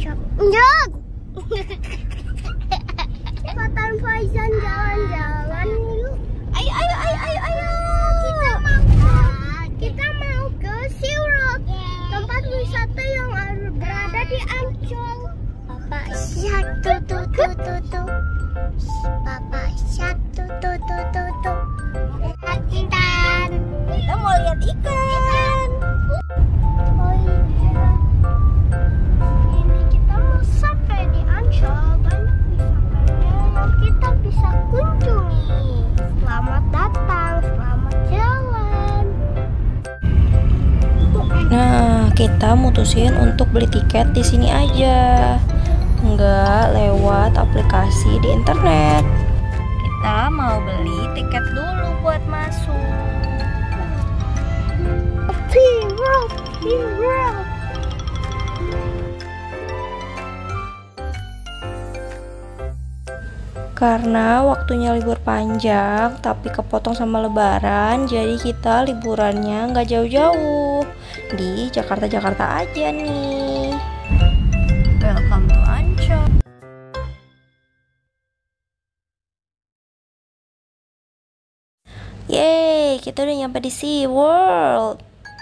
shop. Enggak. Fatan Faizan jalan-jalan yuk. Ayo. Kita mau ke SeaWorld, tempat wisata yang berada di Ancol. Papa satu tuh. Papa satu tuh. Intan. Kita mau lihat ikan. Oh iya. Ini kita mau sampai di Ancol, banyak wisatanya yang kita bisa kunjungi. Selamat datang, selamat jalan. Nah, kita mutusin untuk beli tiket di sini aja, nggak lewat aplikasi di internet. Kita mau beli tiket dulu buat masuk. SeaWorld. Karena waktunya libur panjang tapi kepotong sama lebaran, jadi kita liburannya nggak jauh-jauh, di Jakarta aja nih. Welcome to Ancol. Yeay, kita udah nyampe di SeaWorld.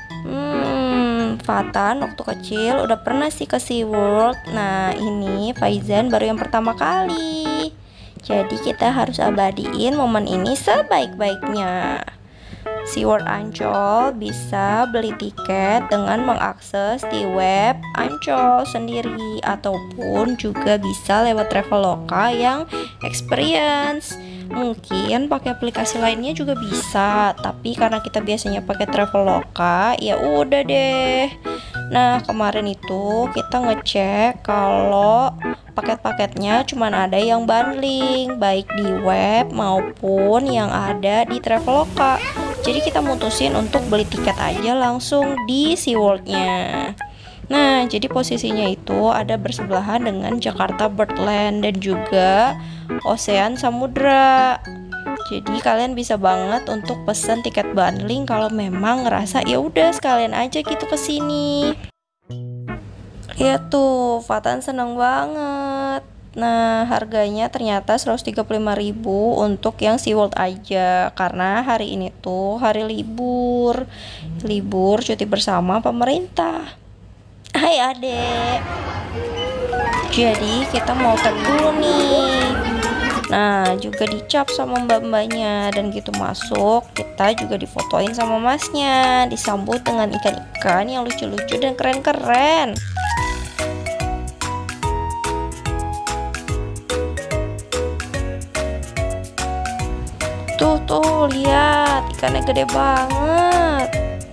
Fatan waktu kecil udah pernah sih ke SeaWorld. Nah, ini Faizan baru yang pertama kali. Jadi kita harus abadiin momen ini sebaik-baiknya. SeaWorld Ancol bisa beli tiket dengan mengakses di web Ancol sendiri, ataupun juga bisa lewat Traveloka yang experience. Mungkin pakai aplikasi lainnya juga bisa, tapi karena kita biasanya pakai Traveloka, ya udah deh. Nah, kemarin itu kita ngecek kalau paket-paketnya cuma ada yang bundling, baik di web maupun yang ada di Traveloka. Jadi kita mutusin untuk beli tiket aja langsung di SeaWorld-nya. Nah, jadi posisinya itu ada bersebelahan dengan Jakarta Birdland dan juga Ocean Samudra. Jadi kalian bisa banget untuk pesen tiket bundling kalau memang ngerasa ya udah sekalian aja gitu kesini. Lihat tuh, Fatan seneng banget. Nah, harganya ternyata 135.000 untuk yang SeaWorld aja, karena hari ini tuh hari libur cuti bersama pemerintah. Hai adek. Jadi kita mau tag dulu nih. Nah, juga dicap sama mbak-mbaknya, dan gitu masuk kita juga difotoin sama masnya, disambut dengan ikan-ikan yang lucu-lucu dan keren-keren. Tuh, lihat ikannya gede banget.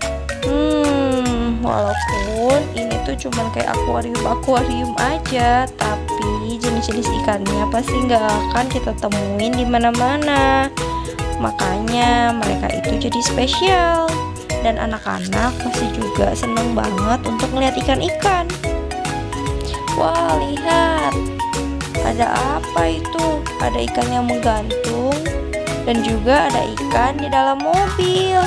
Walaupun ini tuh cuman kayak akuarium aja, tapi jenis-jenis ikannya pasti nggak akan kita temuin di mana-mana. Makanya mereka itu jadi spesial, dan anak-anak pasti juga seneng banget untuk ngeliat ikan-ikan. Wah, lihat, ada apa itu? Ada ikan yang menggantung, dan juga ada ikan di dalam mobil.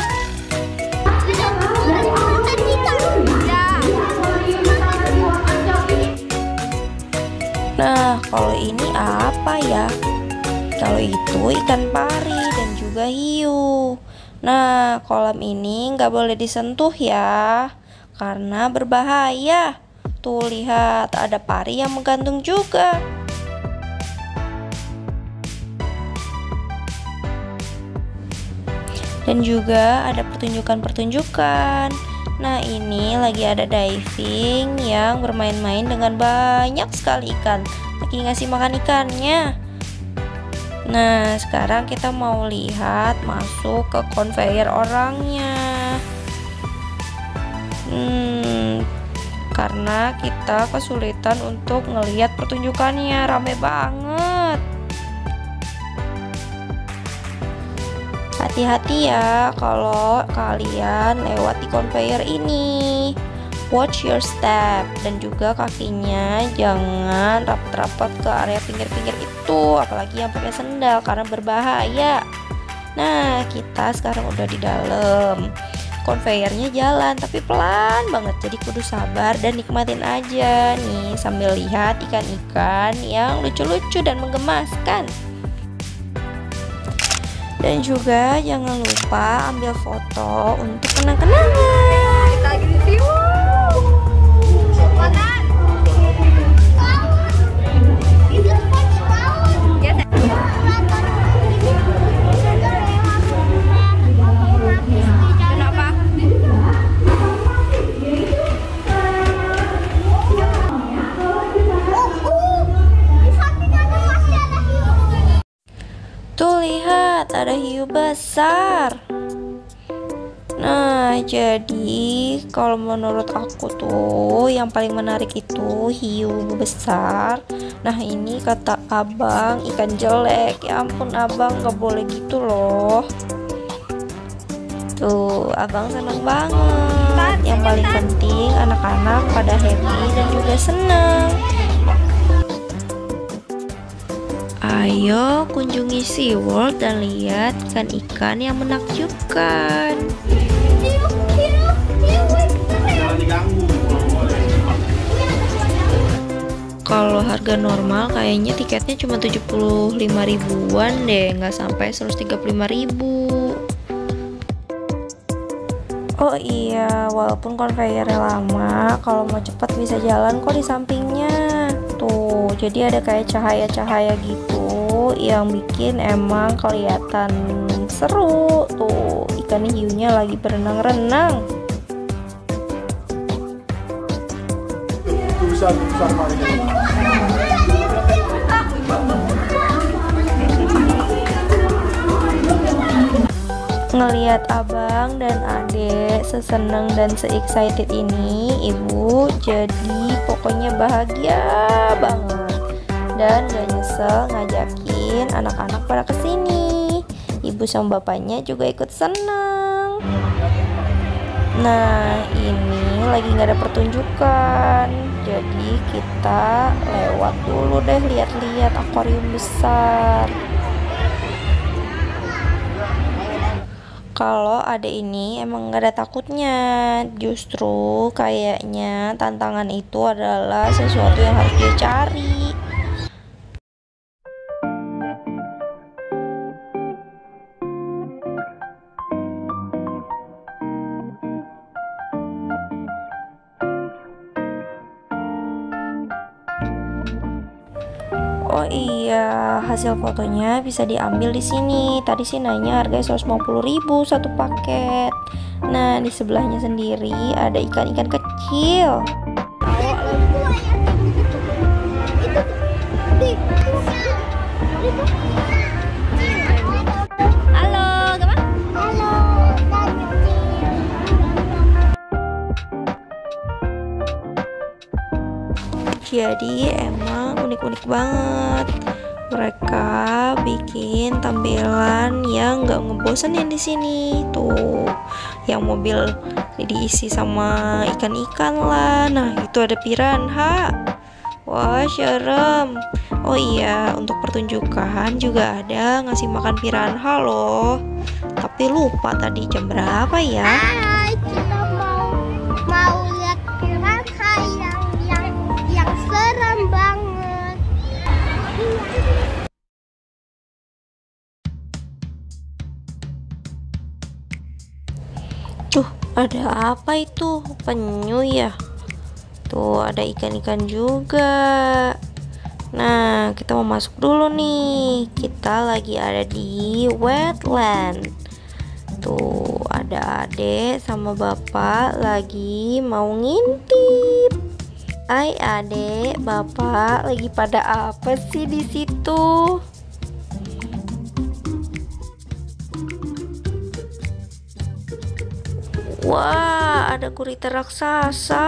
Nah, kalau ini apa ya? Kalau itu ikan pari dan juga hiu. Nah, kolam ini nggak boleh disentuh ya, karena berbahaya. Tuh lihat, ada pari yang menggantung juga. Dan juga ada pertunjukan. Nah, ini lagi ada diving yang bermain-main dengan banyak sekali ikan. Lagi ngasih makan ikannya. Nah, sekarang kita mau lihat masuk ke conveyor orangnya. Karena kita kesulitan untuk ngelihat pertunjukannya, rame banget. Hati-hati ya kalau kalian lewat di conveyor ini. Watch your step, dan juga kakinya jangan rapat-rapat ke area pinggir-pinggir itu, apalagi yang pakai sendal karena berbahaya. Nah, kita sekarang udah di dalam. conveyornya jalan, tapi pelan banget, jadi kudu sabar dan nikmatin aja nih sambil lihat ikan-ikan yang lucu-lucu dan menggemaskan. Dan juga jangan lupa ambil foto untuk kenang-kenangan. Kita lagi di view. Tuh lihat, ada hiu besar. Nah, jadi kalau menurut aku tuh yang paling menarik itu hiu besar. Nah, ini kata abang ikan jelek. Ya ampun abang, gak boleh gitu loh. Tuh, abang seneng banget. Yang paling penting anak-anak pada happy dan juga seneng. Ayo kunjungi SeaWorld dan lihat ikan-ikan yang menakjubkan. Kalau harga normal kayaknya tiketnya cuma 75 ribuan deh, nggak sampai 135 ribu. Oh iya, walaupun konveyornya lama, kalau mau cepat bisa jalan kok di sampingnya. Tuh, jadi ada kayak cahaya-cahaya gitu yang bikin emang kelihatan seru. Tuh, ikan hiunya lagi berenang-renang. Ngelihat abang dan adek seseneng dan se-excited ini, ibu jadi pokoknya bahagia banget dan gak nyesel ngajakin anak-anak pada kesini. Ibu sama bapaknya juga ikut seneng. Nah, ini lagi gak ada pertunjukan, jadi kita lewat dulu deh lihat-lihat akuarium besar. Kalau adek ini emang gak ada takutnya, justru kayaknya tantangan itu adalah sesuatu yang harus dia cari. Oh iya, hasil fotonya bisa diambil di sini. Tadi sih nanya harganya 150 ribu satu paket. Nah, di sebelahnya sendiri ada ikan-ikan kecil. Halo, gimana? Halo, Jadi emang unik-unik banget. Mereka bikin tampilan yang nggak ngebosenin di sini. Tuh, yang mobil diisi sama ikan-ikan lah. Nah, itu ada piranha. Wah, serem. Oh iya, untuk pertunjukan juga ada ngasih makan piranha loh. Tapi lupa tadi jam berapa ya? Hai, kita mau lihat piranha yang serem banget. Tuh, ada apa itu? Penyu ya? Tuh, ada ikan-ikan juga. Nah, kita mau masuk dulu nih. Kita lagi ada di wetland. Tuh, ada adek sama bapak lagi mau ngintip. Hai adek, bapak lagi pada apa sih di situ? Wah, ada gurita raksasa.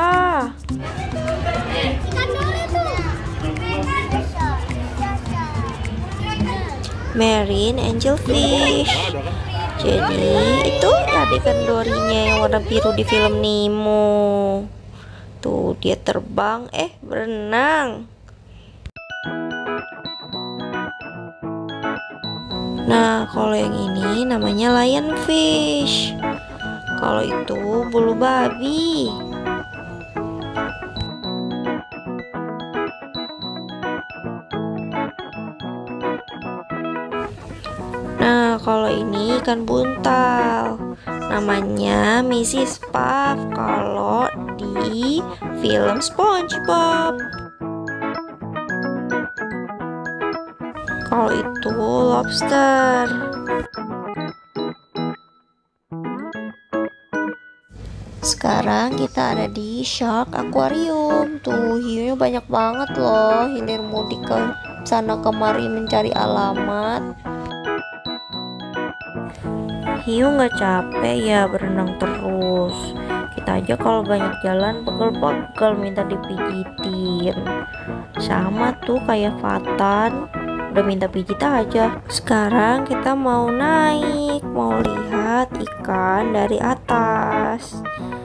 Ikan dulu tuh. Marine angelfish. Jadi itu adegan Dory-nya yang warna biru di film Nemo. Tuh dia terbang, berenang. Nah, kalau yang ini namanya lionfish. kalau itu bulu babi. Nah, kalau ini ikan buntal. Namanya Mrs. Puff kalau di film SpongeBob. Kalau itu lobster. Sekarang kita ada di Shark Aquarium. Tuh, hiunya banyak banget loh. Hilir mudik ke sana kemari mencari alamat. Hiu nggak capek ya berenang terus. Kita aja kalau banyak jalan pegel-pegel minta dipijitin. Sama tuh kayak Fatan, udah minta pijit aja. Sekarang kita mau naik, mau lihat ikan dari atas.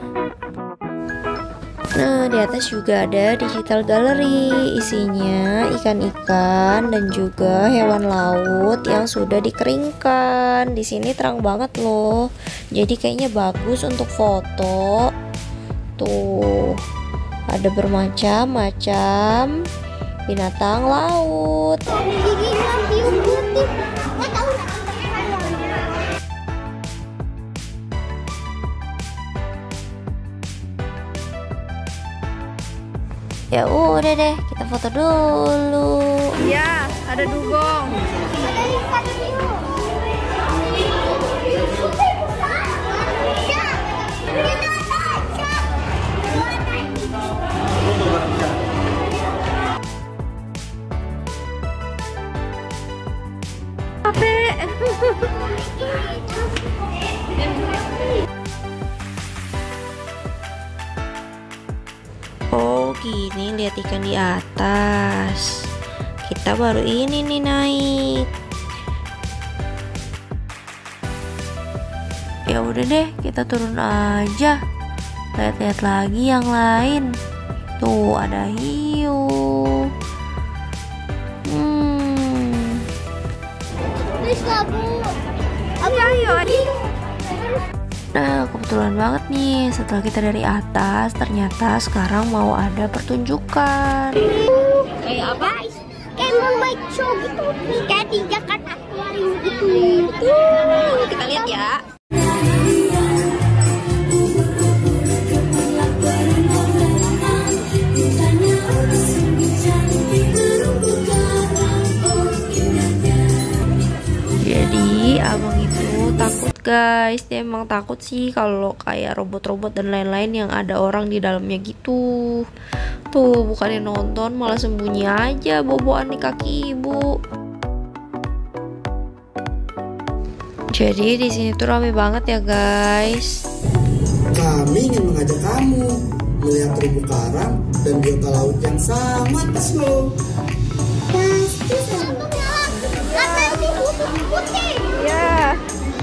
Nah, di atas juga ada digital gallery, isinya ikan-ikan dan juga hewan laut yang sudah dikeringkan. Di sini terang banget loh, jadi kayaknya bagus untuk foto. Tuh, ada bermacam-macam binatang laut. Ya udah deh, kita foto dulu. Ya, ada dugong. Ada ikan hiu. Oh gini, lihat ikan di atas. Kita baru ini nih naik. Ya udah deh, kita turun aja. Lihat-lihat lagi yang lain. Tuh ada hiu. Please lah, Bu. Ayo, adik. Nah, kebetulan banget nih, setelah kita dari atas, ternyata sekarang mau ada pertunjukan. Kayak apa? Kayak Moonlight Show gitu. Kayak di Jakarta Aquarium gitu. Betul. Kita lihat ya. Jadi abang itu takut guys, dia emang takut sih kalau kayak robot-robot dan lain-lain yang ada orang di dalamnya gitu. Tuh bukannya nonton malah sembunyi aja boboan di kaki ibu. Jadi di sini tuh rame banget ya guys. Kami ingin mengajak kamu melihat terumbu karang dan biota laut yang sangat slow. Pasti seru. Kata ini putih. Ya.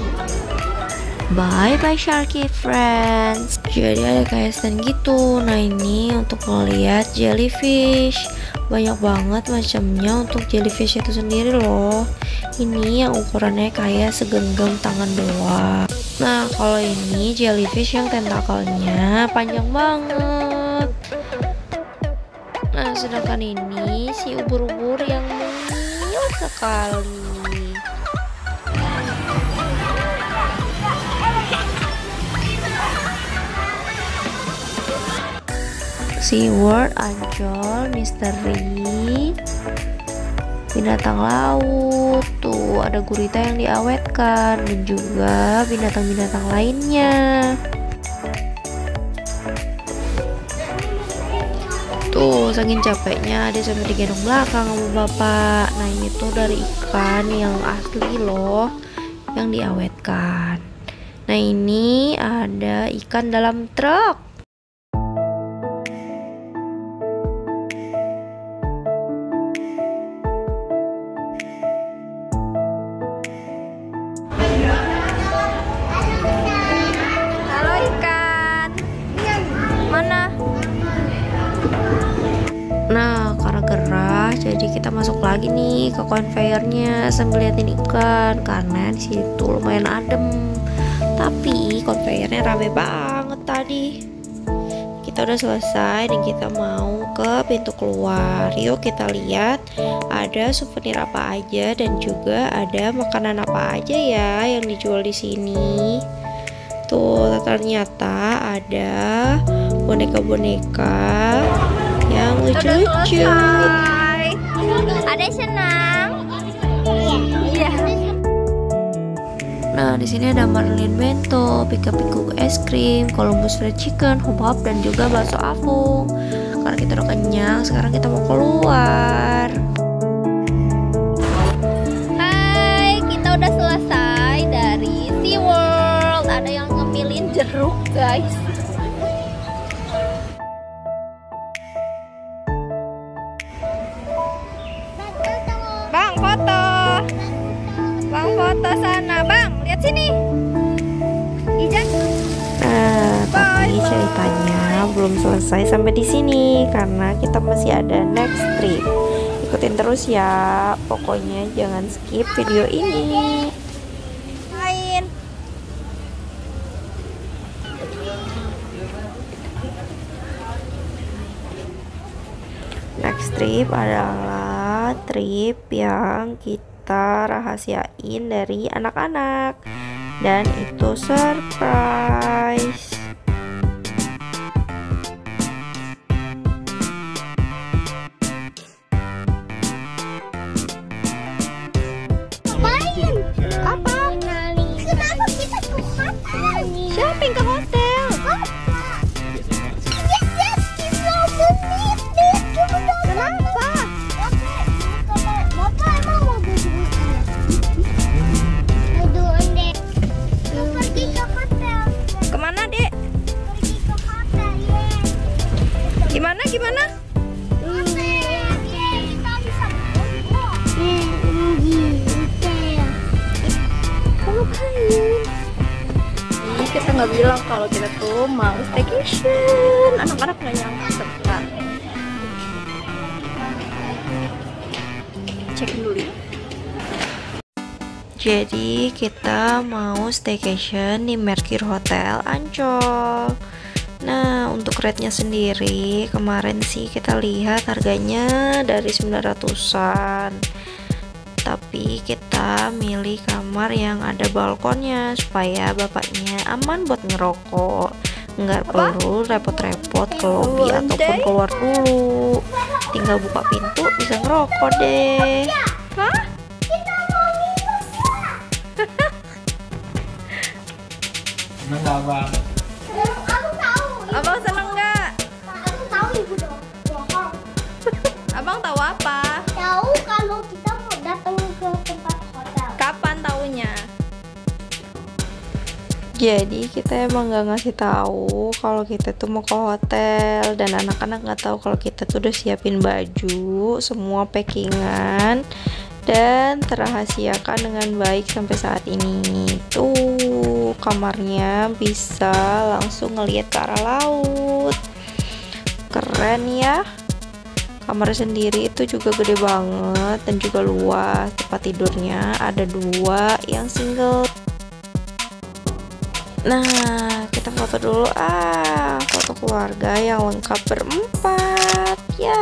Bye bye Sharky friends. Jadi ada kayak stand gitu. Nah ini untuk melihat jellyfish. Banyak banget macamnya untuk jellyfish itu sendiri loh. Ini yang ukurannya kayak segenggam tangan doang. Nah kalau ini jellyfish yang tentakelnya panjang banget. Nah sedangkan ini si ubur-ubur yang mungil sekali. SeaWorld Ancol misteri binatang laut. Tuh ada gurita yang diawetkan dan juga binatang-binatang lainnya. Tuh saking capeknya dia sampai digendong belakang sama bapak. Nah ini tuh dari ikan yang asli loh yang diawetkan. Nah ini ada ikan dalam truk. Halo ikan. Mana? Nah karena gerah jadi kita masuk lagi nih ke conveyornya sambil liatin ikan karena di situ lumayan adem. Tapi konveyornya rame banget tadi. Kita udah selesai dan kita mau ke pintu keluar. Yuk kita lihat ada souvenir apa aja dan juga ada makanan apa aja ya yang dijual di sini. Tuh ternyata ada boneka-boneka yang lucu-lucu. Ada senang. Iya. Nah, di sini ada marlin bento, pika-piku es krim, Columbus fried chicken, hop-hop dan juga bakso apung. Karena kita udah kenyang, sekarang kita mau keluar. Hai, kita udah selesai dari SeaWorld. Ada yang ngemilin jeruk, guys. Bang, foto. Bang, foto sana. Bang, lihat sini. Ijan. Nah, tapi ceritanya belum selesai sampai di sini karena kita masih ada next trip. Ikutin terus ya. Pokoknya jangan skip video ini. Main. Next trip adalah trip yang kita rahasiain dari anak-anak dan itu surprise. Main. Apa? Kenapa kita ke hotel? Shopping ke hotel. Yes, kita menit. Kenapa? Bapak emang mau berduaan? Berduaan deh. Pergi ke hotel. Kemana, Dek? Pergi ke hotel, ya. Gimana? Hotel, ya. Kita bisa bobo. Hotel. Ini kita nggak bilang kalau kita tuh mau staycation. Anak-anak nggak nyangka sebentar. Cekin dulu ya. Jadi kita mau staycation di Mercure Hotel Ancol. Nah, untuk rate-nya sendiri kemarin sih kita lihat harganya dari 900-an. Tapi kita milih kamar yang ada balkonnya supaya bapaknya aman buat ngerokok. Nggak perlu repot-repot ke lobby ataupun keluar dulu. Tinggal buka pintu bisa ngerokok deh. Hah? Enggak bang. Aku tahu. Abang seneng nggak? Aku tahu ibu dong. Bohong. Abang tahu apa? Tahu kalau kita mau datang ke tempat hotel. Kapan taunya? Jadi kita emang nggak ngasih tahu kalau kita tuh mau ke hotel dan anak-anak nggak tahu kalau kita tuh udah siapin baju, semua packingan dan terahasiakan dengan baik sampai saat ini. Tuh kamarnya bisa langsung ngelihat ke arah laut. Keren ya. Kamar sendiri itu juga gede banget dan juga luas. Tempat tidurnya ada 2 yang single. Nah, kita foto dulu foto keluarga yang lengkap berempat ya.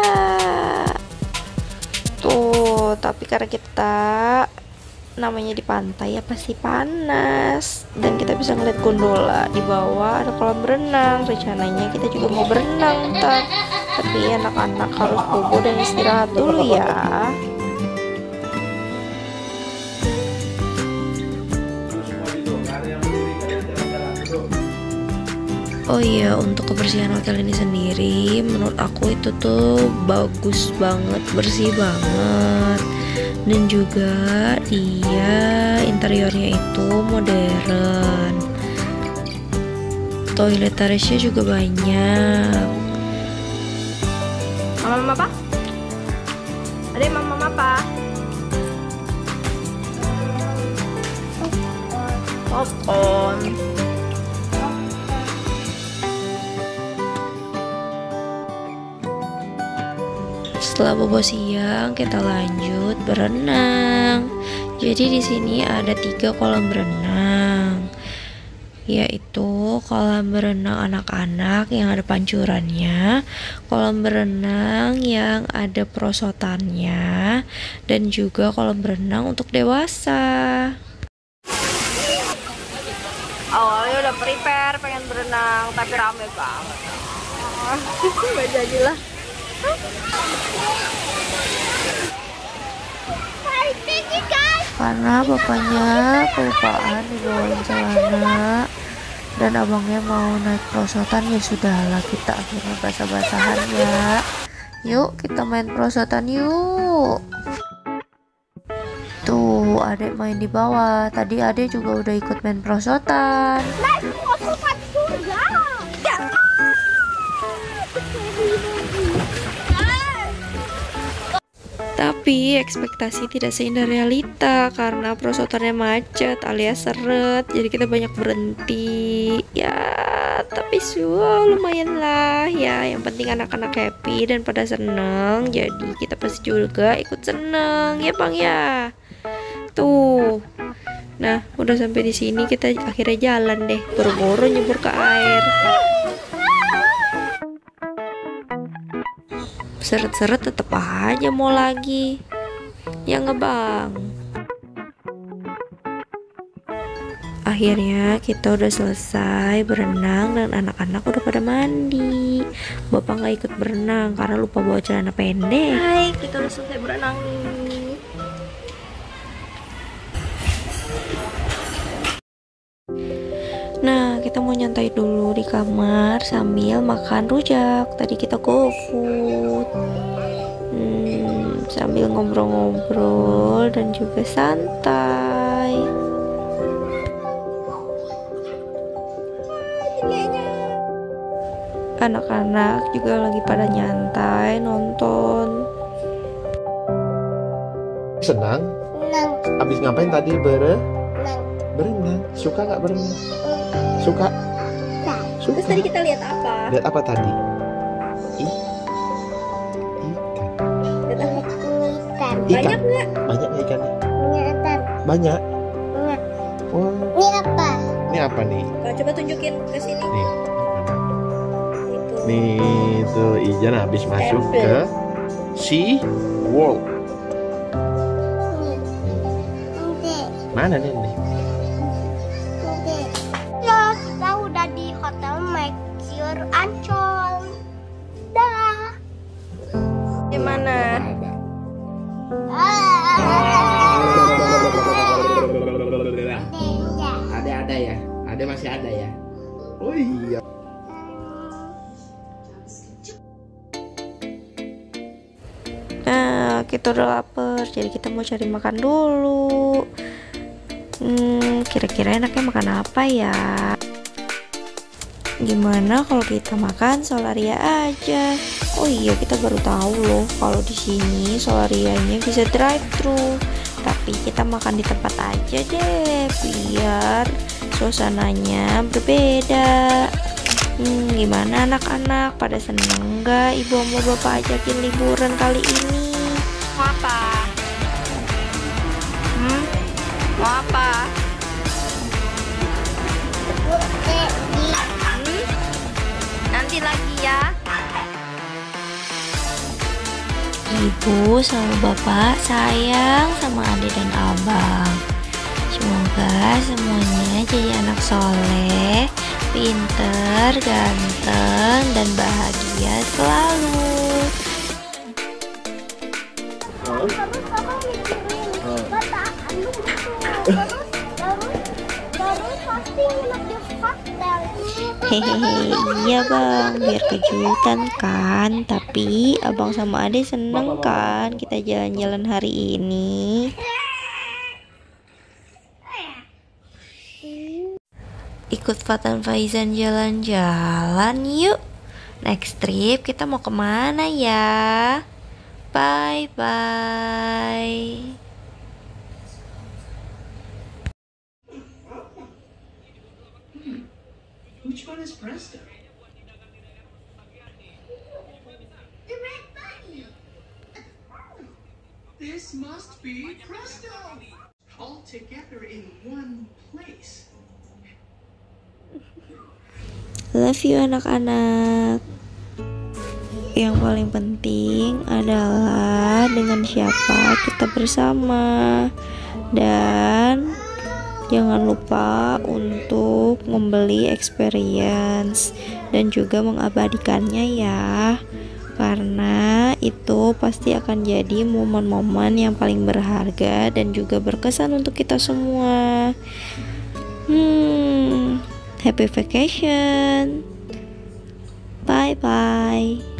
Tuh, tapi karena kita namanya di pantai ya pasti panas dan kita bisa ngeliat gondola di bawah ada kolam berenang. Rencananya kita juga mau berenang ntar, tapi anak-anak harus bobo dan istirahat dulu ya. Oh iya, untuk kebersihan hotel ini sendiri menurut aku itu tuh bagus banget, bersih banget. Dan juga dia interiornya itu modern. Toiletariesnya juga banyak. Mama apa? Ada mama apa? Popcorn. Setelah bobo siang, kita lanjut berenang. Jadi di sini ada 3 kolam berenang. yaitu kolam berenang anak-anak yang ada pancurannya, kolam berenang yang ada perosotannya, dan juga kolam berenang untuk dewasa. Awalnya udah prepare pengen berenang, tapi rame banget. Gak jadilah. Karena bapaknya kelupaan dibawain celana dan abangnya mau naik perosotan, ya sudahlah kita akhirnya basah-basahan ya. Yuk kita main perosotan yuk. Tuh adek main di bawah, tadi adek juga udah ikut main perosotan. Tapi ekspektasi tidak seindah realita karena perosotannya macet alias seret, jadi kita banyak berhenti. Ya, tapi lumayan lah ya. Yang penting anak-anak happy dan pada seneng, jadi kita pasti juga ikut seneng ya bang ya. Tuh, nah udah sampai di sini kita akhirnya jalan deh, buru-buru nyebur ke air. Seret-seret tetep aja mau lagi ya nggak bang. Akhirnya kita udah selesai berenang dan anak-anak udah pada mandi. Bapak nggak ikut berenang karena lupa bawa celana pendek. Hai, kita udah selesai berenang nih. Nah, kita mau nyantai dulu di kamar sambil makan rujak. Tadi kita GoFood, sambil ngobrol-ngobrol dan juga santai. Anak-anak juga lagi pada nyantai nonton. Senang? Senang. Abis ngapain tadi berenang? Suka nggak berenang? Suka? Suka. Terus tadi kita lihat apa? Lihat apa tadi? Lihat apa? Ikan. Banyak nggak? Banyak nggak ikannya? Ikan. Banyak. Banyak. Wah, Ini apa? ini apa nih? Coba tunjukin ke sini. Nih. Itu. Nih, tuh Ijan habis masuk ke Sea World. Mana nih? Ya, kita udah di Hotel Mercure Ancol. Dah. Gimana? Ada ya? Ada masih ada ya? Oh iya. Nah, kita udah lapar, jadi kita mau cari makan dulu. Kira-kira enaknya makan apa ya? Gimana kalau kita makan Solaria aja? Oh iya, kita baru tahu loh kalau di sini Solarianya bisa drive-thru. Tapi kita makan di tempat aja deh, biar suasananya berbeda. Gimana anak-anak, pada seneng nggak ibu sama bapak ajakin liburan kali ini? Mau apa? Mau apa? Nanti lagi ya. Ibu sama bapak sayang sama adik dan abang. Semoga semuanya jadi anak soleh, pinter, ganteng, dan bahagia selalu. Terus kamu mikirin kata anu gitu. Terus pasti nginep di hotel. Hehehe, iya bang, biar kejutan kan. Tapi abang sama ade seneng kan kita jalan-jalan hari ini. Ikut Fatan Faizan jalan-jalan yuk. Next trip kita mau kemana ya? Bye-bye. Which one is Presto? The red bunny. This must be Presto. All together in one place. Love you anak-anak. Yang paling penting adalah dengan siapa kita bersama. Dan jangan lupa untuk membeli experience dan juga mengabadikannya ya. Karena itu pasti akan jadi momen-momen yang paling berharga dan juga berkesan untuk kita semua. Happy vacation. Bye bye.